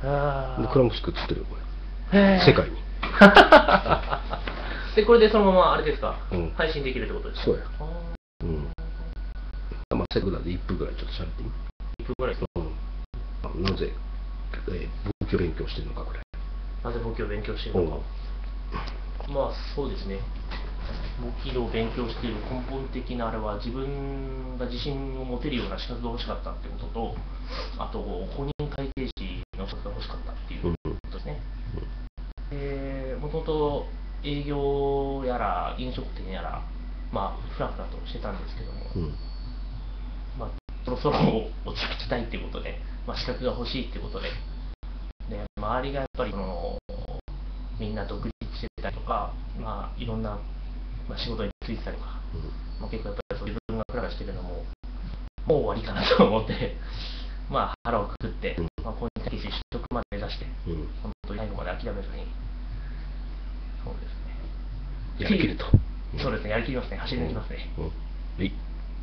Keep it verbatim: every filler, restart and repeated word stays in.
でクランクスク作ってるよこれ世界にでこれでそのままあれですか、 うん、 配信できるってことですか。 そうや。うん。まあせっかくなんでいっぷんぐらいちょっと喋ってみ。 いっぷんぐらいですか。 うん。なぜ、えー、仏教勉強してるのかぐらい。 なぜ仏教を勉強しているのか。まあそうですね。仏教を勉強している根本的なあれは自分が自信を持てるような資格が欲しかったってことと、あと公認会計士の資格が欲しかったっていうことですね。うん、もともと営業やら飲食店やら、まあふらふらとしてたんですけども、うん、まあそろそろ落ち着きたいっていうことで、まあ、資格が欲しいっていうことで、で周りがやっぱりそのみんな独立してたりとか、まあいろんなまあ、仕事についてたりとか、うん、まあ、結構やっぱりそう自分がフラフラしてるのももう終わりかなと思ってまあ腹をくくって、うん、まあ、公認会計士取得まで目指して、うん、本当に最後まで諦めずに、そうですね、 やりきると、 そうですね、やりきりますね、走り抜きますね、 うんうん、はい。